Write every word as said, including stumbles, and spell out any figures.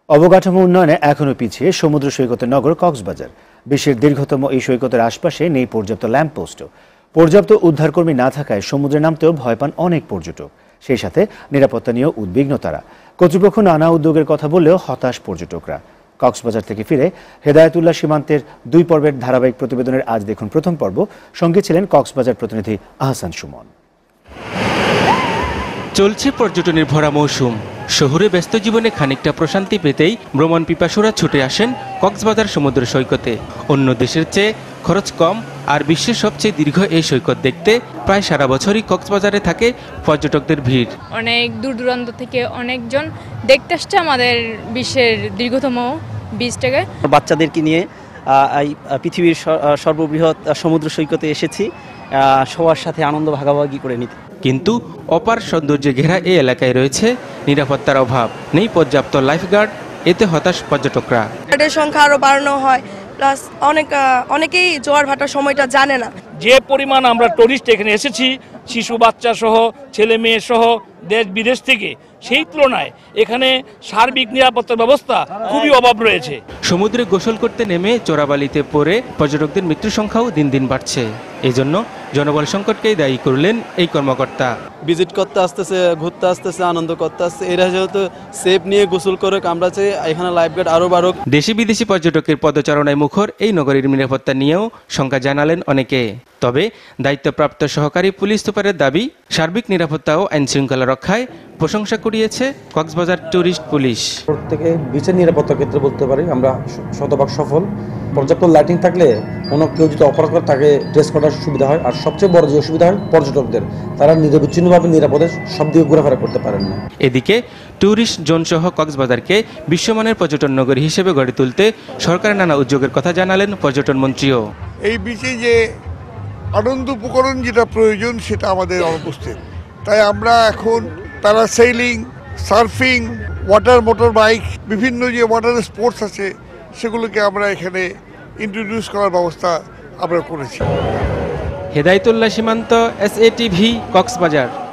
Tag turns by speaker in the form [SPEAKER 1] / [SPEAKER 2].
[SPEAKER 1] অবকাঠামো উন্নয়নে এখনও পিছিয়ে সমুদ্র সৈকতের নগর কক্সবাজার। বিশ্বের দীর্ঘতম এই সৈকতের আশপাশে নেই পর্যাপ্ত ল্যাম্পপোস্টও। পর্যাপ্ত উদ্ধারকর্মী না থাকায় সমুদ্রে নামতেও ভয় পান অনেক পর্যটক। সেই সাথে নিরাপত্তা নিয়েও উদ্বিগ্ন তারা। কর্তৃপক্ষ নানা উদ্যোগের কথা বললেও হতাশ পর্যটকরা। কক্সবাজার থেকে ফিরে হেদায়েত উল্লাহ সীমান্তের দুই পর্বের ধারাবাহিক প্রতিবেদনের আজ দেখুন প্রথম পর্ব। সঙ্গে ছিলেন কক্সবাজার প্রতিনিধি আহসান সুমন।
[SPEAKER 2] চলছে পর্যটনের ভরা মৌসুম। শহুরে ব্যস্ত জীবনে খানিকটা প্রশান্তি পেতেই ভ্রমণ পিপাসুরা ছুটে আসেন কক্সবাজার সমুদ্র সৈকতে। অন্য দেশের চেয়ে খরচ কম আর বিশ্বের সবচেয়ে দীর্ঘ এই সৈকত দেখতে প্রায় সারা বছরই কক্সবাজারে থাকে পর্যটকদের ভিড়।
[SPEAKER 3] অনেক দূর দূরান্ত থেকে অনেকজন দেখতে আসছে আমাদের বিশ্বের দীর্ঘতম বিচটাকে।
[SPEAKER 4] বাচ্চাদেরকে নিয়ে এই পৃথিবীর সর্ববৃহৎ সমুদ্র সৈকতে এসেছি সবার সাথে আনন্দ ভাগাভাগি করে নিতে।
[SPEAKER 2] কিন্তু অপার সৌন্দর্যে ঘেরা এই এলাকায় রয়েছে নিরাপত্তার অভাব, নেই পর্যাপ্ত লাইফগার্ড। এতে হতাশ পর্যটকরা।
[SPEAKER 5] গার্ডের সংখ্যা আরো বাড়ানো হয়, প্লাস অনেক অনেকেই জোয়ার ভাটার সময়টা জানে না।
[SPEAKER 6] যে পরিমাণ আমরা টুরিস্ট এখানে এসেছি, শিশু বাচ্চা সহ ছেলে মেয়ে সহ দেশ বিদেশ থেকে, সেই তুলনায় এখানে সার্বিক নিরাপত্তার ব্যবস্থা খুবই অভাব রয়েছে।
[SPEAKER 2] সমুদ্রে গোসল করতে নেমে চোরাবালিতে পড়ে পর্যটকদের মৃত্যুর সংখ্যাও দিন দিন বাড়ছে। এই জন্য জনবল সংকটকেই দায়ী করলেন এই কর্মকর্তা।
[SPEAKER 7] ভিজিট করতে আসতেছে, ঘুরতে আসতেছে, আনন্দ করতে আসছে, এরা যেহেতু সেফ নিয়ে গোসল করে, আমরা চাই এখানে লাইফগার্ড আরও বাড়ুক।
[SPEAKER 2] দেশি বিদেশি পর্যটকের পদচারণায় মুখর এই নগরীর নিরাপত্তা নিয়েও শঙ্কা জানালেন অনেকে। তবে দায়িত্বপ্রাপ্ত সহকারী পুলিশ সুপারের দাবি, সার্বিক নিরাপত্তা ও আইন শৃঙ্খলা রক্ষায় প্রশংসা কুড়িয়েছে কক্সবাজার ট্যুরিস্ট পুলিশ।
[SPEAKER 8] প্রত্যেকে বিচের নিরাপত্তার ক্ষেত্রে বলতে পারি আমরা শতভাগ সফল। পর্যাপ্ত লাইটিং থাকলে কোনো কেউ যদি অপরাধ করে তাকে ট্রেস করার সুবিধা হয়। আর সবচেয়ে বড় যে অসুবিধা হয় পর্যটকদের, তারা নিরবিচ্ছিন্নভাবে নিরাপদে সব দিকে ঘোরাফেরা করতে পারেন না।
[SPEAKER 2] এদিকে ট্যুরিস্ট জোন সহ কক্সবাজারকে বিশ্বমানের পর্যটন নগরী হিসেবে গড়ে তুলতে সরকারের নানা উদ্যোগের কথা জানালেন পর্যটন মন্ত্রীও।
[SPEAKER 9] এই বিচে যে আনন্দ উপকরণ যেটা প্রয়োজন সেটা আমাদের অনুপস্থিত, তাই আমরা এখন parasailing, surfing, water motor bike, বিভিন্ন যে ওয়াটার স্পোর্টস আছে সেগুলোকে আমরা এখানে ইন্ট্রোডিউস করার ব্যবস্থা আমরা করেছি।
[SPEAKER 2] হেদায়েত উল্লাহ সীমান্ত, এস এ টিভি, কক্সবাজার।